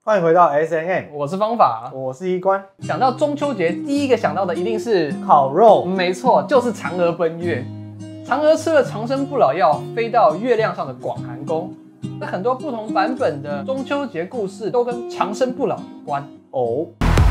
欢迎回到 SNM， 我是方法， 我是一关。 想到中秋节，第一个想到的一定是烤肉， 没错，就是嫦娥奔月。嫦娥吃了长生不老药，飞到月亮上的广寒宫。那很多不同版本的中秋节故事都跟长生不老有关哦。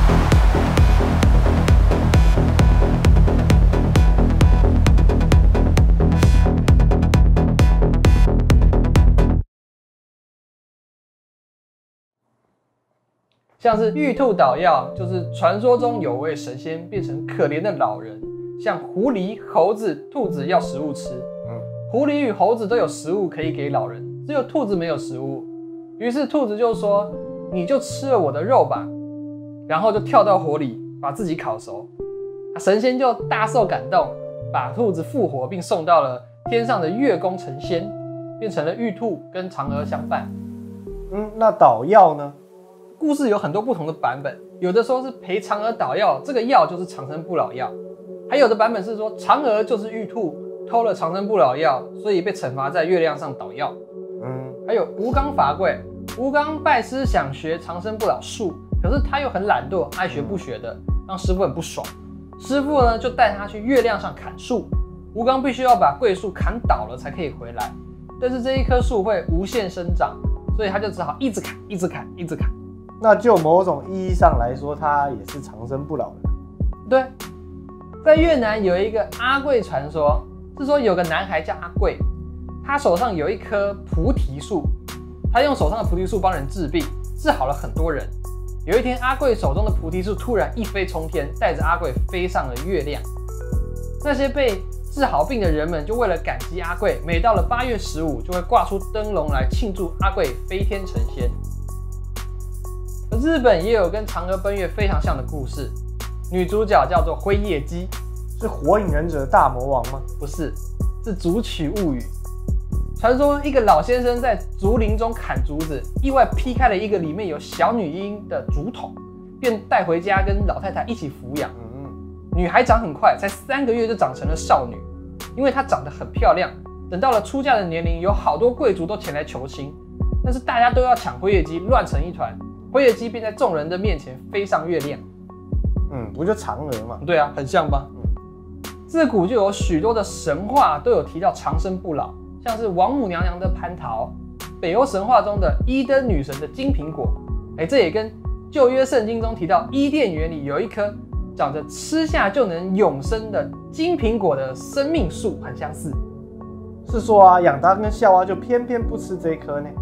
像是玉兔捣药，就是传说中有位神仙变成可怜的老人，向狐狸、猴子、兔子要食物吃。狐狸与猴子都有食物可以给老人，只有兔子没有食物。于是兔子就说：“你就吃了我的肉吧。”然后就跳到火里，把自己烤熟。神仙就大受感动，把兔子复活，并送到了天上的月宫成仙，变成了玉兔，跟嫦娥相伴。 那捣药呢？ 故事有很多不同的版本，有的说是陪嫦娥捣药，这个药就是长生不老药；还有的版本是说嫦娥就是玉兔，偷了长生不老药，所以被惩罚在月亮上捣药。还有吴刚伐桂，吴刚拜师想学长生不老术，可是他又很懒惰，爱学不学的，让师傅很不爽。师傅呢就带他去月亮上砍树，吴刚必须要把桂树砍倒了才可以回来，但是这一棵树会无限生长，所以他就只好一直砍，一直砍，一直砍。 那就某种意义上来说，他也是长生不老的。 对，在越南有一个阿贵传说，是说有个男孩叫阿贵，他手上有一棵菩提树，他用手上的菩提树帮人治病，治好了很多人。有一天，阿贵手中的菩提树突然一飞冲天，带着阿贵飞上了月亮。那些被治好病的人们就为了感激阿贵，每到了8月15就会挂出灯笼来庆祝阿贵飞天成仙。日本也有跟嫦娥奔月非常像的故事，女主角叫做辉夜姬， 是火影忍者大魔王吗？ 不是，是竹取物语。传说一个老先生在竹林中砍竹子，意外劈开了一个里面有小女婴的竹筒，便带回家跟老太太一起抚养。女孩长很快，才3个月就长成了少女，因为她长得很漂亮。等到了出嫁的年龄，有好多贵族都前来求亲，但是大家都要抢辉夜姬，乱成一团。辉夜姬便在众人的面前飞上月亮。 不就嫦娥嘛？ 对啊，很像吧？自古就有许多的神话都有提到长生不老，像是王母娘娘的蟠桃，北欧神话中的伊登女神的金苹果。这也跟旧约圣经中提到伊甸园里有一棵长着吃下就能永生的金苹果的生命树很相似。 是说亚当跟夏娃就偏偏不吃这一颗呢？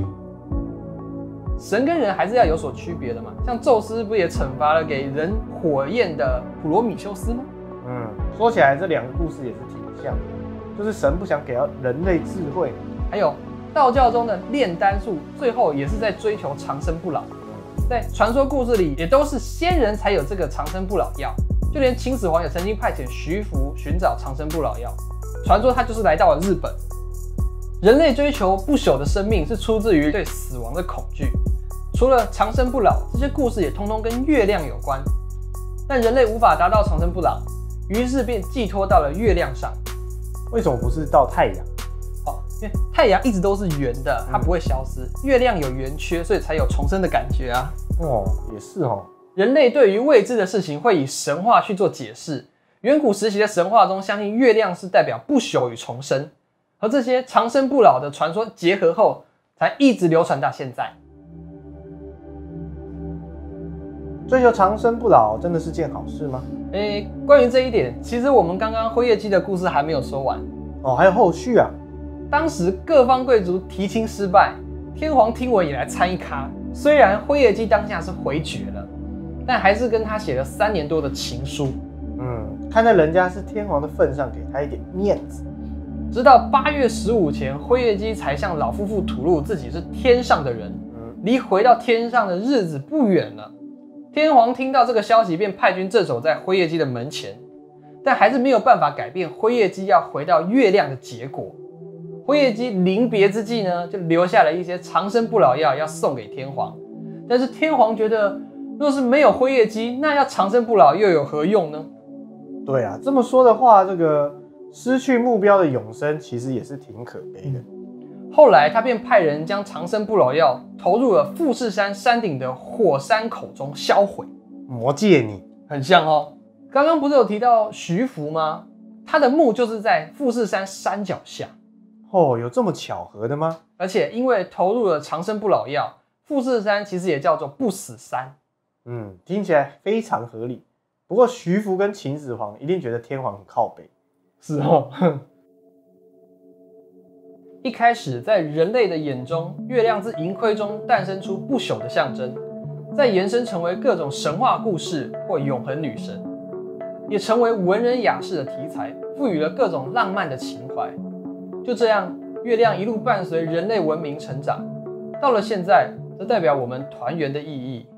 神跟人还是要有所区别的嘛，像宙斯不也惩罚了给人火焰的普罗米修斯吗？ 说起来这两个故事也是挺像的，就是神不想给到人类智慧。 还有道教中的炼丹术，最后也是在追求长生不老。在传说故事里，也都是仙人才有这个长生不老药，就连秦始皇也曾经派遣徐福寻找长生不老药，传说他就是来到了日本。人类追求不朽的生命是出自于对死亡的恐惧。除了长生不老，这些故事也通通跟月亮有关。但人类无法达到长生不老，于是便寄托到了月亮上。 为什么不是到太阳？ 因为太阳一直都是圆的，它不会消失。月亮有圆缺，所以才有重生的感觉啊。 也是哦。 人类对于未知的事情会以神话去做解释。远古时期的神话中，相信月亮是代表不朽与重生。和这些长生不老的传说结合后，才一直流传到现在。 追求长生不老真的是件好事吗？ 关于这一点，其实我们刚刚辉夜姬的故事还没有说完。 还有后续啊。 当时各方贵族提亲失败，天皇听闻也来参一咖。虽然辉夜姬当下是回绝了，但还是跟他写了3年多的情书。 看在人家是天皇的份上，给他一点面子。 直到8月15前，辉夜姬才向老夫妇吐露自己是天上的人，离回到天上的日子不远了。天皇听到这个消息，便派军镇守在辉夜姬的门前，但还是没有办法改变辉夜姬要回到月亮的结果。辉夜姬临别之际呢，就留下了一些长生不老药要送给天皇，但是天皇觉得，若是没有辉夜姬，那要长生不老又有何用呢？ 对啊，这么说的话，这个失去目标的永生其实也是挺可悲的。 后来他便派人将长生不老药投入了富士山山顶的火山口中销毁。 魔界你很像哦。刚刚不是有提到徐福吗？他的墓就是在富士山山脚下。 哦，有这么巧合的吗？ 而且因为投入了长生不老药，富士山其实也叫做不死山。 听起来非常合理。不过徐福跟秦始皇一定觉得天皇很靠北。 是哦。一开始在人类的眼中，月亮自银盔中诞生出不朽的象征，再延伸成为各种神话故事或永恒女神，也成为文人雅士的题材，赋予了各种浪漫的情怀。就这样，月亮一路伴随人类文明成长，到了现在，则代表我们团圆的意义。